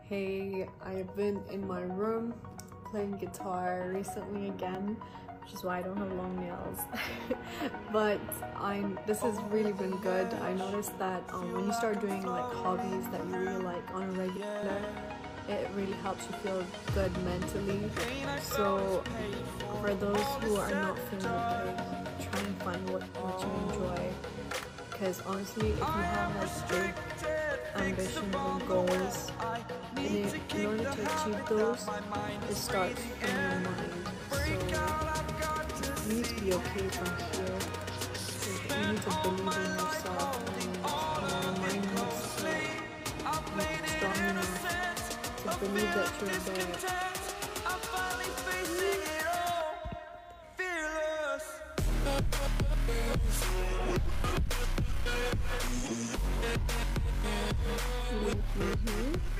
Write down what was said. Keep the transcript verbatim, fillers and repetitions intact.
Hey, I've been in my room playing guitar recently again, which is why I don't have long nails. But I'm this has really been good. I noticed that um, when you start doing like hobbies that you really like on a regular, it really helps you feel good mentally. So for those who are not feeling okay, try and find what, what you enjoy, because honestly, if you have like big ambitions and goals, and in, in order to achieve those, it starts from your mind. So you need to be okay from here. You need to believe in yourself, and your mind needs to be strong enough to believe that you're there. Mm-hmm.